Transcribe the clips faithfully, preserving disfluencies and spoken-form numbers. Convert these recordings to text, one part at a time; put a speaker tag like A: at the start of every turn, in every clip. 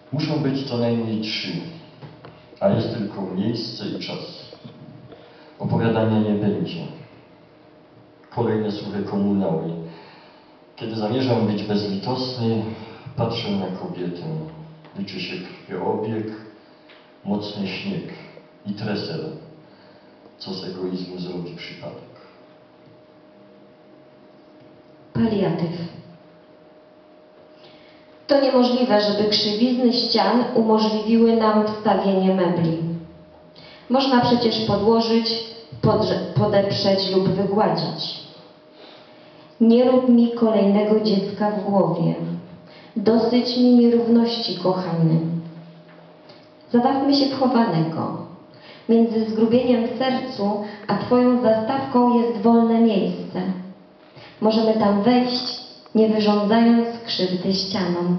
A: Muszą być co najmniej trzy, a jest tylko miejsce i czas. Opowiadania nie będzie. Kolejne suche komunały. Kiedy zamierzam być bezlitosny, patrzę na kobietę. Liczy się krwiobieg, mocny śnieg i tresel, co z egoizmu zrobi przypadek.
B: Paliatyw. To niemożliwe, żeby krzywizny ścian umożliwiły nam wstawienie mebli. Można przecież podłożyć, podeprzeć lub wygładzić. Nie rób mi kolejnego dziecka w głowie. Dosyć mi nierówności, kochany. Zabawmy się w chowanego. Między zgrubieniem w sercu a twoją zastawką jest wolne miejsce. Możemy tam wejść, nie wyrządzając krzywdy ścianom.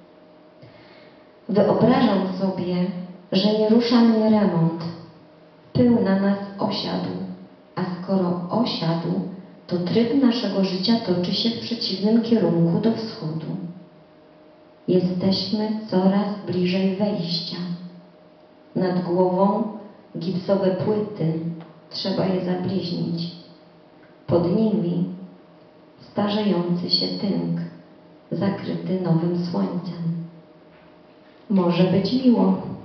B: Wyobrażam sobie, że nie rusza mnie remont. Pył na nas osiadł, a skoro osiadł, to tryb naszego życia toczy się w przeciwnym kierunku do wschodu. Jesteśmy coraz bliżej wejścia. Nad głową gipsowe płyty, trzeba je zabliźnić. Pod nimi starzejący się tynk, zakryty nowym słońcem. Może być miło.